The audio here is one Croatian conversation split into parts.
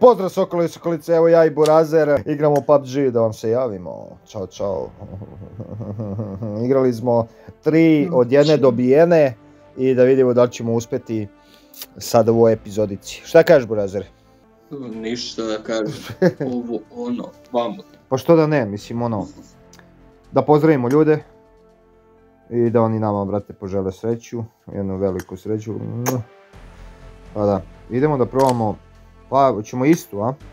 Pozdrav Sokoli i Sokolice, evo ja i Burazer igramo PUBG, da vam se javimo. Ćao, čao. Igrali smo 3 od 1 dobijene i da vidimo da li ćemo uspjeti sad u ovoj epizodici. Šta kažeš, Burazer? Ništa da kažem, ovo, ono, vamo. Pa što da ne, mislim ono, da pozdravimo ljude i da oni nama, brate, požele sreću, jednu veliku sreću. Pa da, idemo da probamo, pa ćemo istu, a?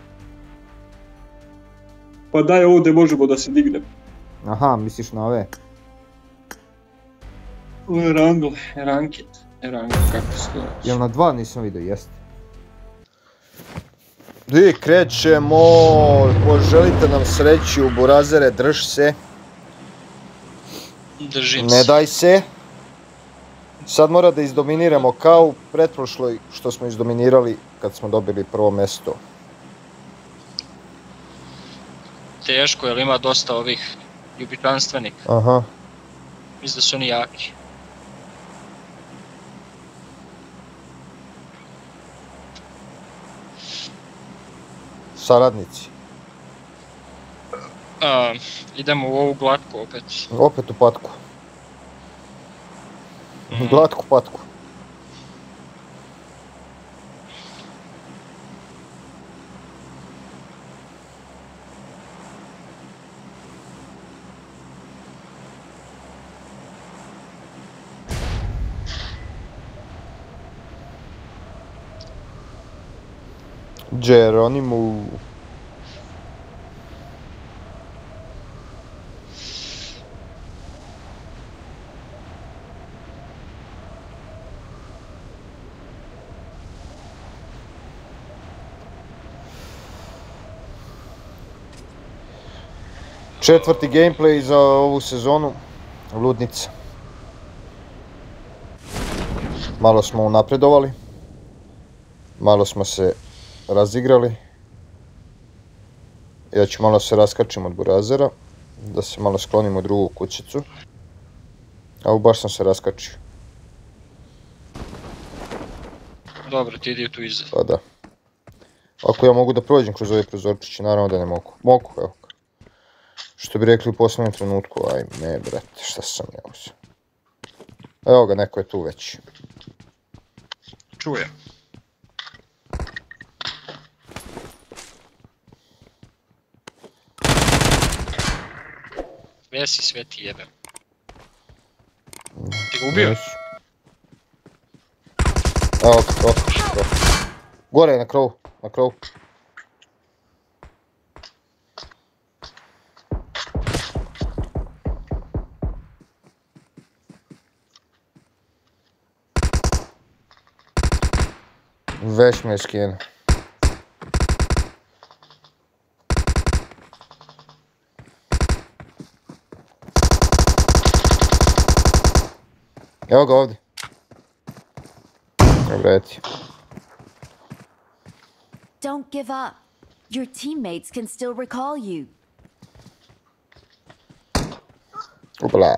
Pa daj ovdje možemo da se dignemo. Aha, misliš na ove? Rangle, ranket, kako se to reći. Jel na 2 nisam vidio, jeste. I krećemo, poželite nam sreću, Burazere, drž se. Držim se. Ne daj se. Sad mora da izdominiramo kao u pretprošloj što smo izdominirali kad smo dobili prvo mjesto. Teško, jer ima dosta ovih ljubičanstvenika. Aha. Mislim da su oni jaki. Saradnici. Idemo u ovu glatku opet. Opet u patku. Glatku patku. Geronimo. Četvrti gameplay za ovu sezonu, Ludnica. Malo smo unapredovali, malo smo se razigrali. Ja ću malo se raskačim od Burazera, da se malo sklonim u drugu kućicu. A baš sam se raskačio. Dobro, ti idi tu iza. Pa da. Ako ja mogu da prođem kroz ove prozorčiće, naravno da ne mogu. Mogu, evo. Što bi rekli u posljednjem trenutku, aj ne brate, šta sam ja uzeo. Evo ga, neko je tu već. Čujem. Gdje si, sve ti jebem? Ti ga ubio? Evo, gore je na krovu, na krovu. Već me je skinuo. Evo ga ovdje. Dobro, eti. Don't give up. Your teammates can still recall you. Upala.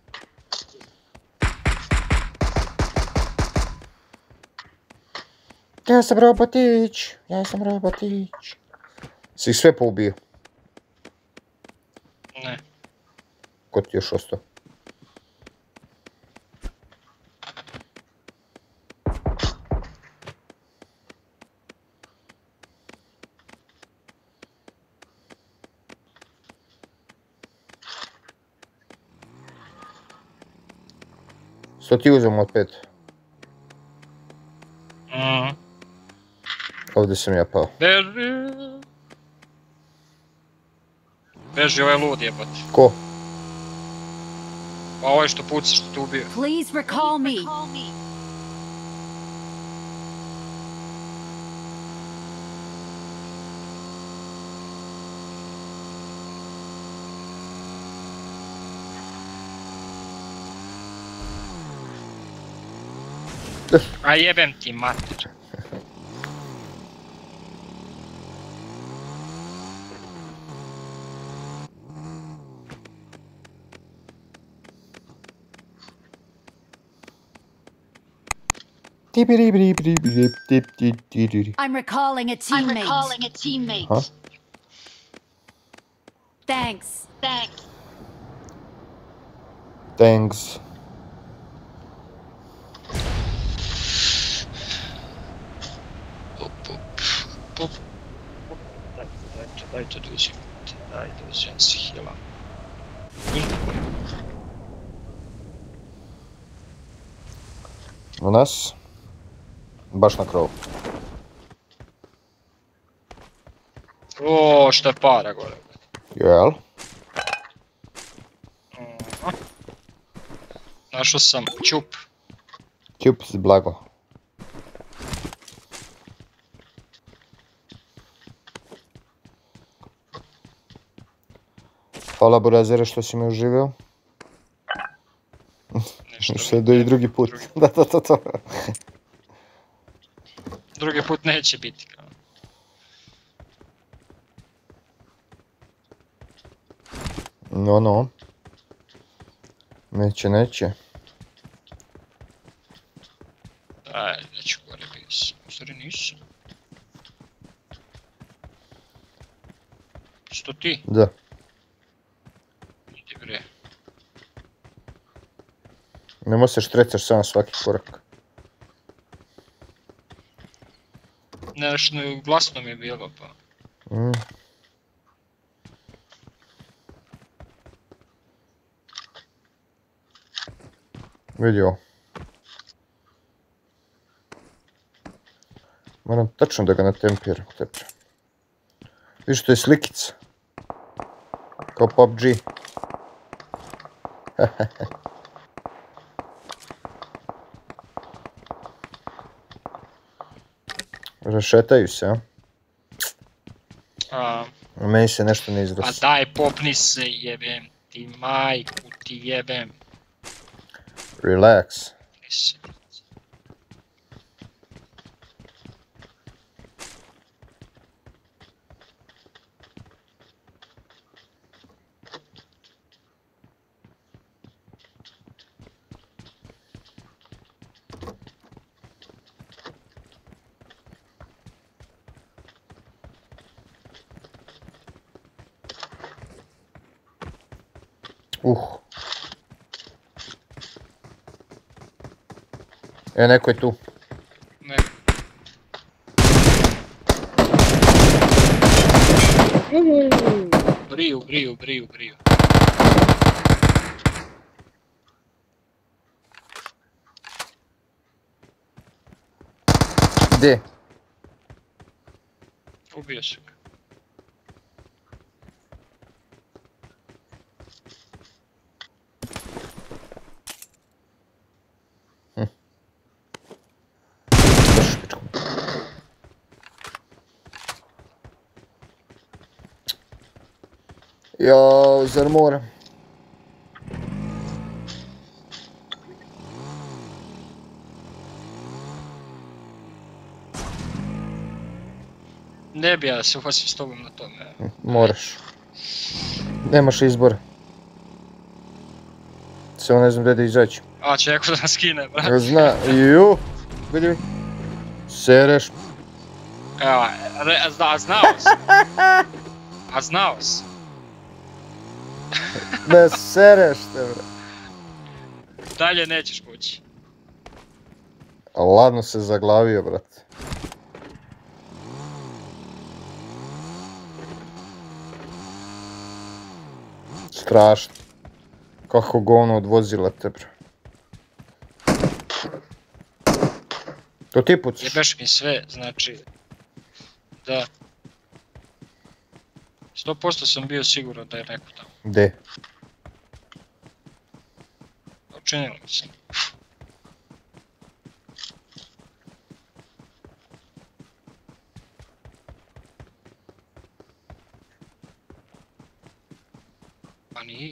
Ja sam robotić, ja sam robotić. Si ih sve poubio? Ne. Ko ti još ostao? Što ti uzem od 5? Ovdje sam ja pao. Beži! Beži, ovaj lud jebate. Ko? Pa ovaj što puca, što te ubio. Please recall me. A jebem ti mater. I'm recalling a teammate. Huh? Thanks. Thanks. Pop. Dajte uzem si hila. U nas? Baš na krovu. O, šta je para gore. Jel? Našao sam ćup. Ćup si blago. Hvala Burazere što si me oživio. Što je i drugi put. Da. Drugi put neće biti. No. Neće. Ajde, neću gore bio sam. U stvari nisam. Što ti? Da. Idi bre. Nemo se štrecaš samo svaki korak. Nešto glasno mi je bilo pa. Vidi ovo. Moram tačno da ga natempiram tepe. Vidiš, to je slikica. Kao PUBG. Rašetaju se, a? Meni se nešto ne izglasa. A daj popni se jebem, ti majku ti jebem. Relax. Neko je tu. Neko. Briju. Gdje? Ubio se ga. Jao, zar moram? Ne bi ja se ufasim s tobom na tome. Moraš. Nemaš izbora. Samo ne znam gdje da izaći. A, će neko da nas skine, brate. Vidi mi. Sereš. Evo, a znao si. Ne sereš te, bre. Dalje nećeš poći. A ladno se zaglavio, brate. Strašno. Kako govno odvozila te, bre. To ti pucaš? Jebeš mi sve, znači... Da. 100% sam bio siguran da je neko tamo. Gde? Učinilo mi se. Pa nije.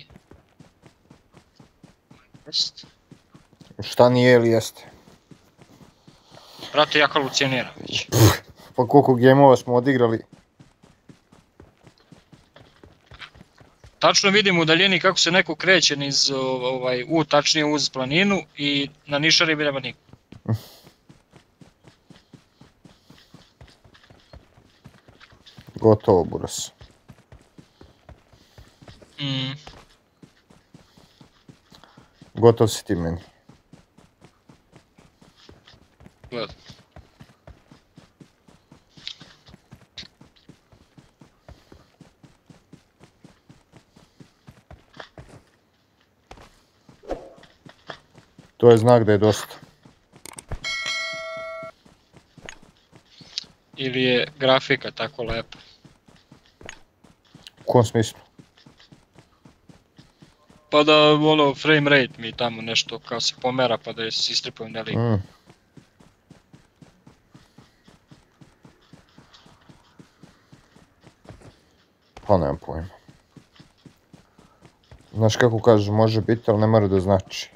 Jest. Šta nije ili jeste? Brate, ja haluciniram već. Pa koliko gameova smo odigrali? Tačno vidim u daljini kako se neko kreće tačnije uz planinu i na nišari mi nema niko. Gotovo, buras. Gotov si ti meni. Gled. To je znak da je dosta. Ili je grafika tako lepa? U kom smislu? Pa da ono frame rate mi tamo nešto kao se pomera pa da je se istripujem na lik. Pa nemam pojma. Znaš kako kažu, može biti, ali ne mora da znači.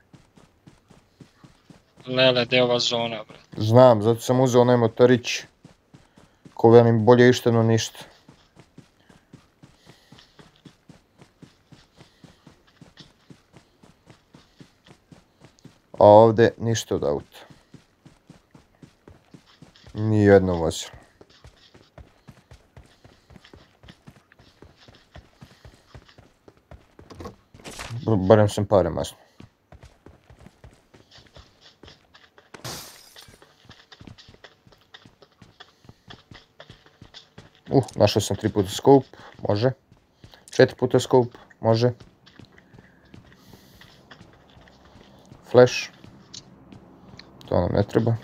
Lele, gdje je ova zona, brate? Znam, zato sam uzeo onaj motorić. Ko velim, bolje išta no ništa. A ovdje ništa od auta. Nijedno vozilo. Barem sam pare masno. Našao sam 3 puta scope, može. 4 puta scope, može. Flash. To nam ne treba.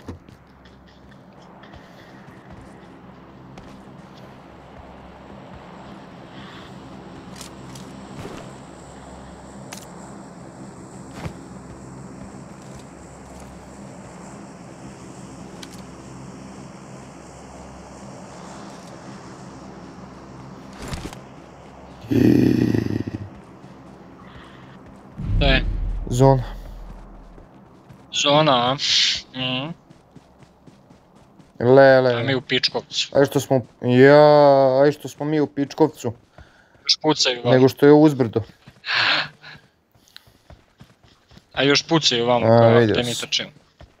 Da je. Zona. Zona, a? Lele. A mi u Pičkovcu. Aj što smo mi u Pičkovcu. Još pucaju vamo. Nego što je uzbrdo. A još pucaju vamo kao vidio gdje mi sam. trčimo.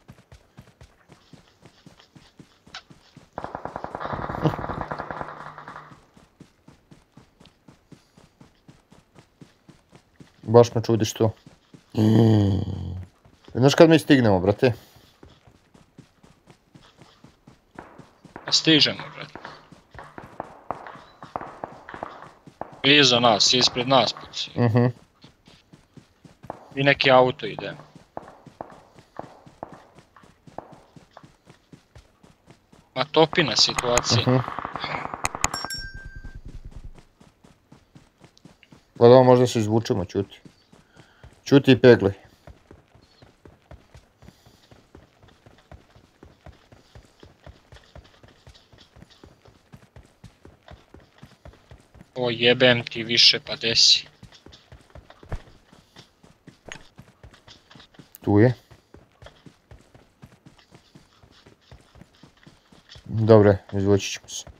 Baš me čudiš to. Znaš kad mi stignemo, brate? Stižemo, brate. Iza nas, ispred nas pucaju. I neki auto ide. Ma topina situacija. Pa da, možda se izvučemo, čuti. Čuti i peglaj. O jebem ti više, pa desi. Tu je. Dobre, izvući ćemo se.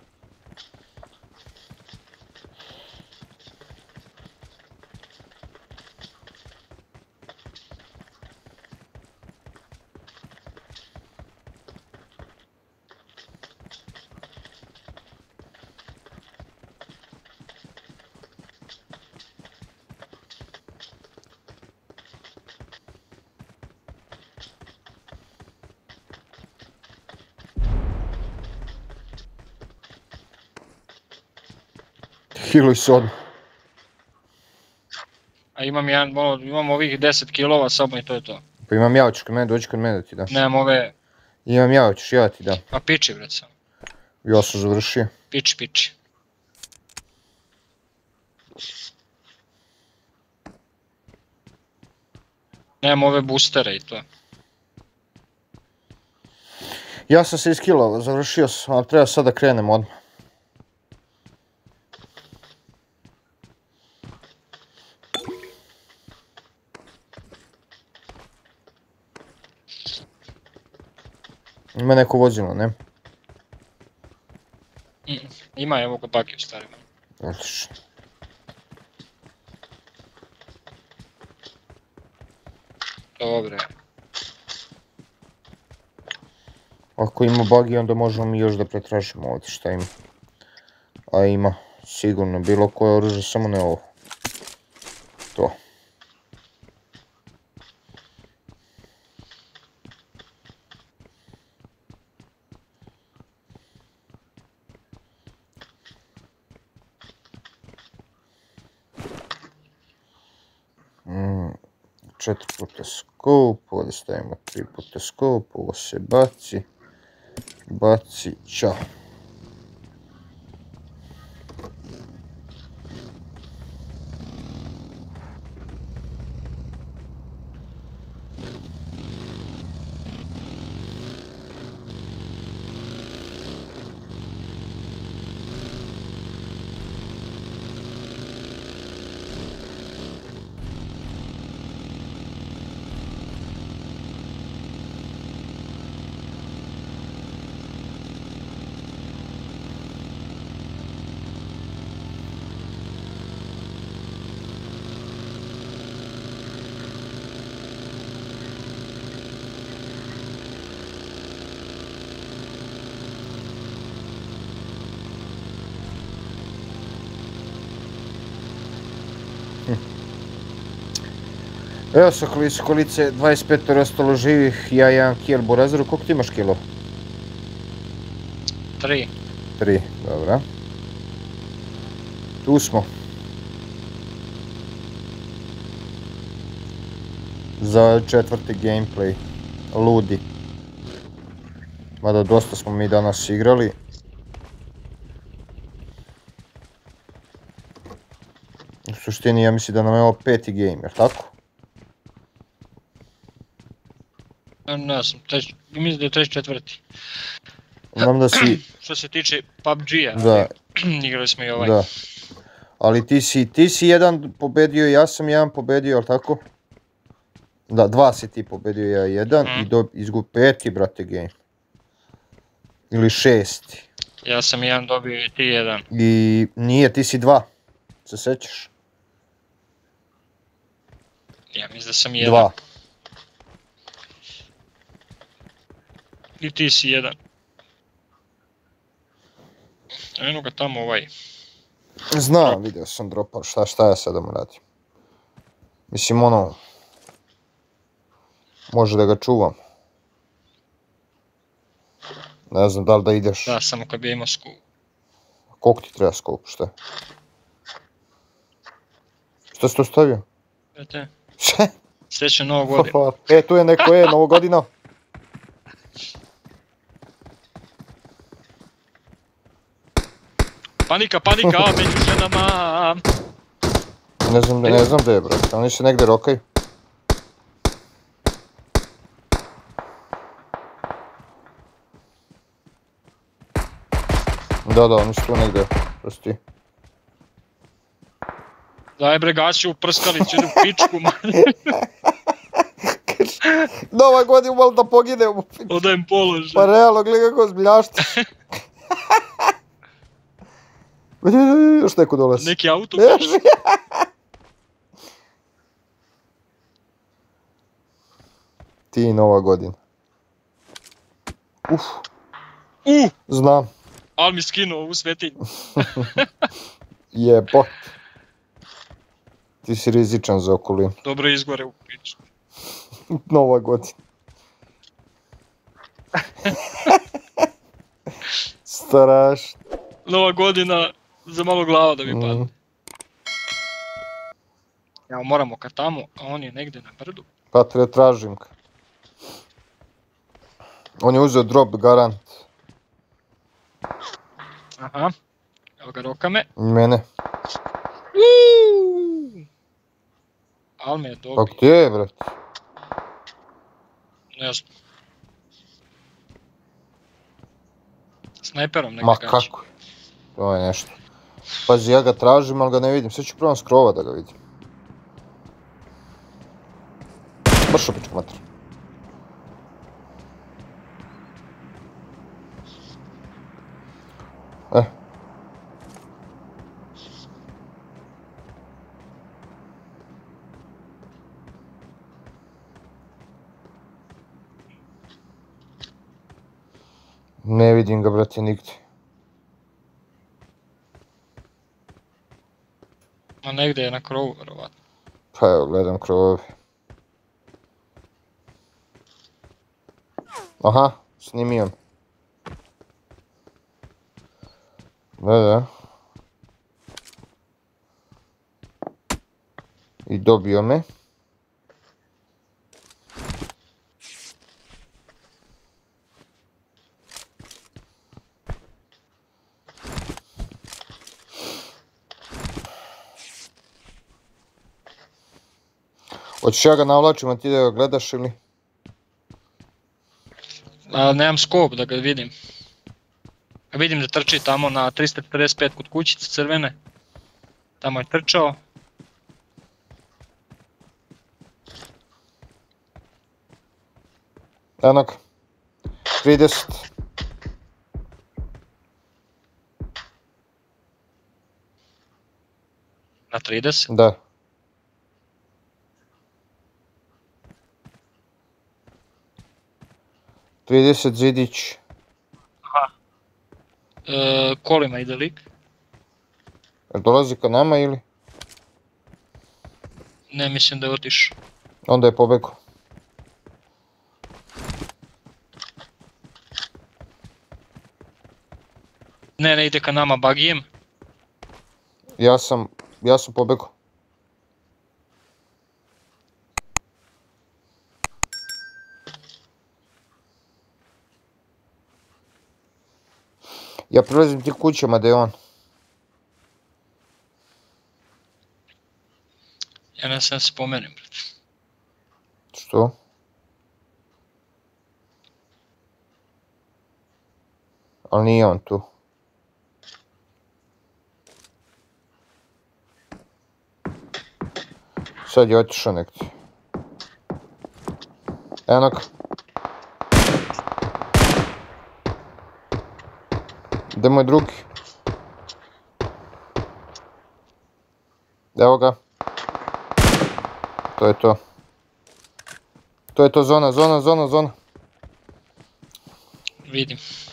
Hiluj se odmah. A imam ovih 10 kilova samo i to je to. Pa imam ja, hoćeš kod mene, dođi kod mene da ti dam. Nemam ove... Imam ja, hoćeš ja ti dam. Pa piči, bret sam. Ja sam završio. Piči. Nemam ove boostere i to. Ja sam se iskilao, završio sam, ali treba sad da krenem odmah. Ima neko vozilo, ne? Ima, evo ga bagi u starima. Odlično. Dobre. Ako ima bagi, onda možemo mi još da pretražimo ovdje šta ima. A ima sigurno bilo koje oružje, samo ne ovo. To. Četiri puta scope, ovdje stavimo 3 puta scope, ovo se baci, čao. Evo sa kolice, 25 ostalo živih, ja 1 kill. Burazeru, koliko ti imaš kilo? 3. 3, dobra. Tu smo. Za 4. gameplay. Ludi. Mada dosta smo mi danas igrali. U suštini ja mislim da nam je ovo 5. game, jer tako? Ne znam, mislim da je 3-4. Znam da si... Što se tiče PUBG-a, Da. igrali smo i ovaj. Da. Ali ti si jedan pobedio, ja sam jedan pobedio, jel tako? Da, 2 si ti pobedio, ja 1 i izgub 5. brate game. Ili 6. Ja sam 1 dobio i ti 1. I nije, ti si 2. Se sećaš? Ja mislim da sam 1. 2. I ti si 1. Eno ga tamo ovaj. Znam, vidio sam dropao, šta ja sad da mu radim? Mislim ono... Može da ga čuvam. Ne znam da li da ideš. Da, samo kad bi imao skup. Koliko ti treba skup, šta? Šta si to stavio? Vidite, Šta? srećan Novu godinu. Tu je neko, Novu godinu. Panika, među ženama. Ne znam da je, brate, oni se negde rokaju. Da, oni su tu negde, prosti. Daj bre, gasi u prskalicu, idu u pičku, man. Nova godina, malo da poginem. Odajem položaj. Pa realno, gledaj kako zbiljašti. Još neko dolazi. Neki auto. Ti Nova godina. Uf. Znam. Ali mi skinuo ovu svetinju. Jebot. Ti si rizičan za okolinu. Dobro izgore u piču. Nova godina. Strašno. Nova godina za malo glava da mi padne. Ja moramo ka tamo, a on je negde na brdu. Pa tražim ga. On je uzeo drop garant. Aha. Evo ga, roka me. Mene. Al me je Pa dobio. gdje je, brate? Ne znam. Snajperom Ma neka gađa. kako? To je nešto. Pazi, ja ga tražim, ali ga ne vidim. Sve ću probam s krova da ga vidim. Bršo, pičku mater. Ne vidim ga, brate, nigdje. A negdje je na krovu, vjerovatno. Pa evo, gledam krovi. Aha, snimio me. Da. I dobio me. Hoćeš ja ga navlačim, a ti da ga gledaš ili? Nemam skop da ga vidim. Vidim da trči tamo na 345 kod kućice crvene. Tamo je trčao. Enak. 30. Na 30? Da. Trideset zidić. Kolima ide lik. Dolazi ka nama ili? Ne, mislim da je otišao. Onda je pobegao. Ne, ide ka nama bagijem. Ja sam pobegao. Ja prilazim ti kućama da je on. Ja ne sam spomenem. Što? Ali nije on tu. Sad je otišao nekde. Enak. Gdje mu je drugi? Evo ga. To je to. To je to zona. Vidim.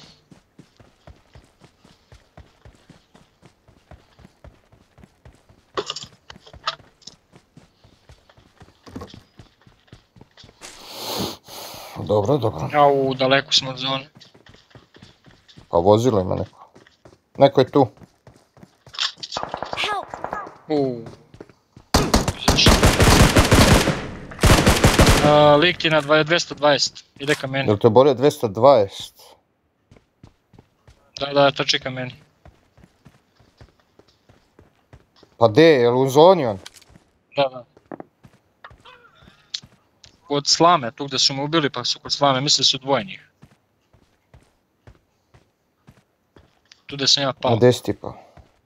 Dobro. Au, daleko smo od zone. Pa vozilo ima neko. Neko je tu. Help! Lik ti na 220, ide ka meni. Jel te bolje 220? Da, trči ka meni. Pa de, jel u zoni on? Da. Kod slame, tu gdje su me ubili pa su kod slame, mislim da su dvoje njih. Tu gdje sam ja pao. A gdje si ti pao?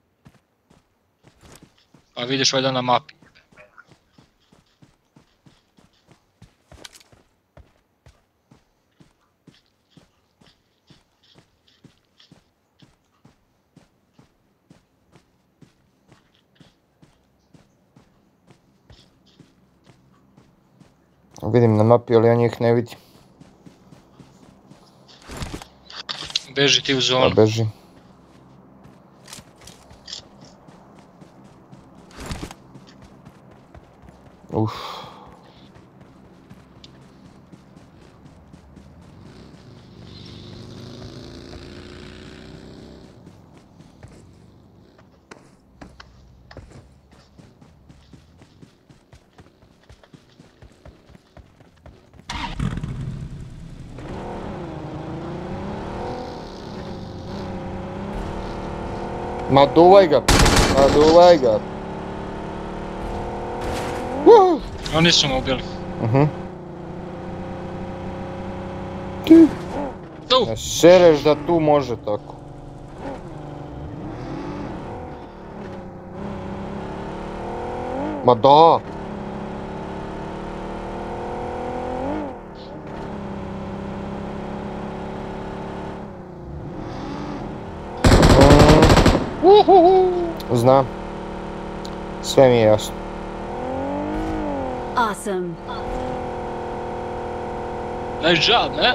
Pa vidiš ovdje na mapi. Vidim na mapi, ali ja njih ne vidim. Beži ti u Ja zonu. bežim. Uff. Naduvaj ga. Oni su me ubili. Tu! Ne sereš da tu može tako. Ma da! Znam. Sve mi je jasno. Awesome. Nice job, man!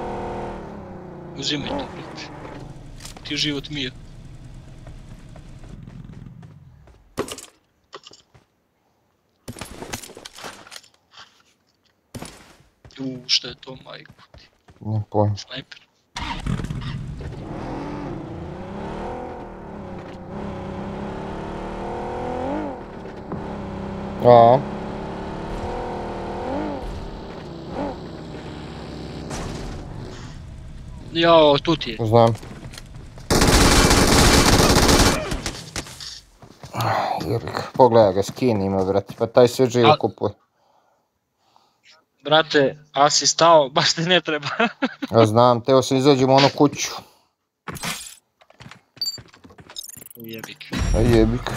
Uzimaj to, brate. Ti je život mir. Šta je to, majku ti? Ne pojma. Snajper. A. Jao, tu ti je. Znam. Jebik, pogledaj ga, skin ima, brate, pa taj sve živo kupuje. Brate, a si stao, baš ti ne treba. Ja znam, teo sam izađem u onu kuću. Jebik. Jebik.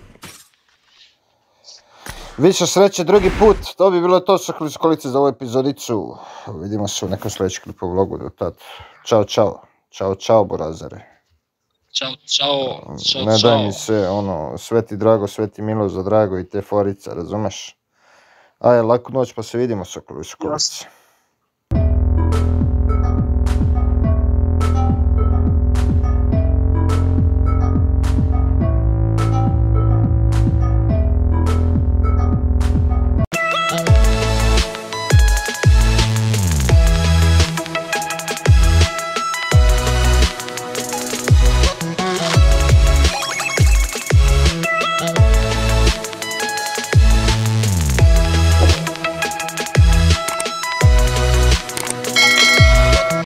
Više sreće drugi put, to bi bilo to sa Kolice za ovu epizodicu. Vidimo se u nekom sljedećem klipu vlogu, do tad. Ćao, čao. Ćao, čao, borazere. Ćao. Ne daj mi se, ono, Sveti Drago, Sveti Milo za Drago i te forice, razumeš? Ajde, laku noć pa se vidimo sa Kolice.